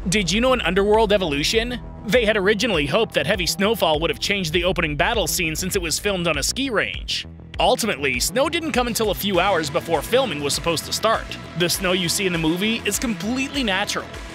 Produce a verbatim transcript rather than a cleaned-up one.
Did you know in Underworld Evolution? They had originally hoped that heavy snowfall would have changed the opening battle scene since it was filmed on a ski range. Ultimately, snow didn't come until a few hours before filming was supposed to start. The snow you see in the movie is completely natural.